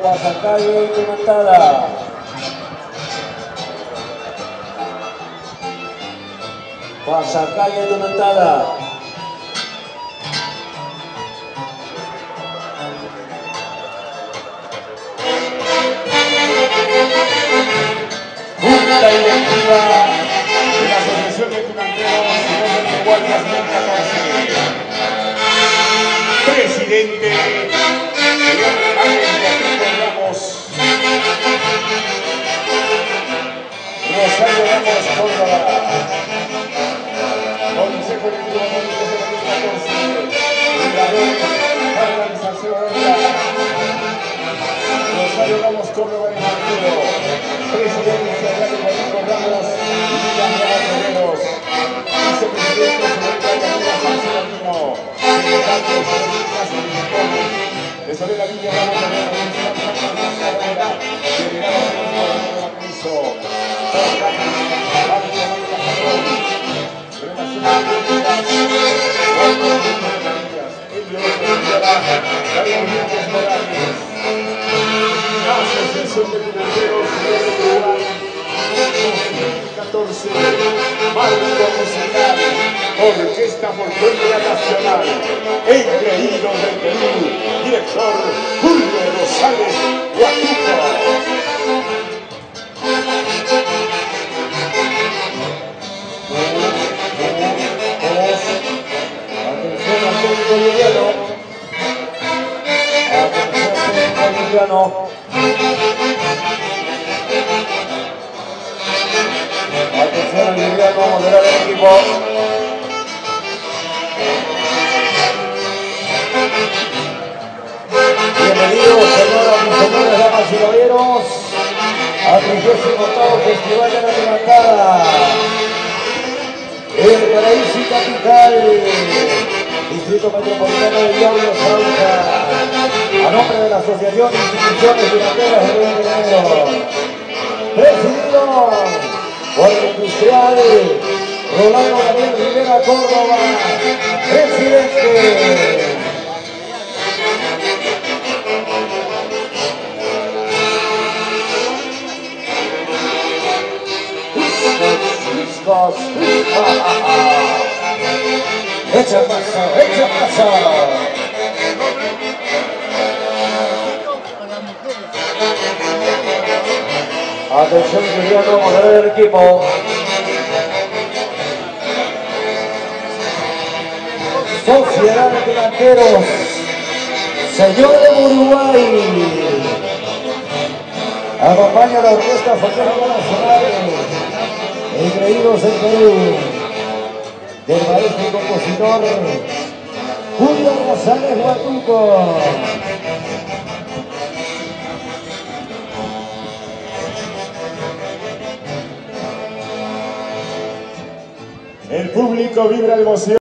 Guasacalle y Tumantada. Guasacalle y Tumantada. Junta directiva de la Asociación de Tunanteros de Guardias 2014. Presidente, señor Ángel Beatriz Ramos. Rosario Ramos Córdoba. Consejo Directivo 2014. Fundador Carlos Salcedo Herrera. Rosario Ramos Córdoba de Martino. Presidente de Guadalupe Ramos y Miriam Ramos Guerreros. Vicepresidente de Camila Salcedo Nino. Secretario de Políticas y Directores. Tesorera Lidia Ramos Guerreros. Delegado de la Cristo. Asociación de Tunanteros de Uruguay 2014, Marco Musical, Orquesta Folclórica Nacional, Engreídos del Perú, director Julio Rosales Guatuco. Atención al público boliviano. Atención al boliviano, a moderar el equipo. Bienvenidos, señoras y señores, damas y caballeros, al 38º Festival de la Tumantada. El Paraíso Capital, Distrito Metropolitano de Diablo, Salta, a nombre de la Asociación de Instituciones Financieras de Río de Janeiro, presidido por el industrial Rolando Gabriel Rivera Córdoba, presidente. Echa paso, echa paso. Atención, Juliano, moderar el equipo. Sociedad de Tunanteros, señor de Uruguay. Acompaña la Orquesta Folclórica Nacional. Engreídos en Perú, del maestro y compositor Julio Rosales Guatuco. El público vibra de emoción.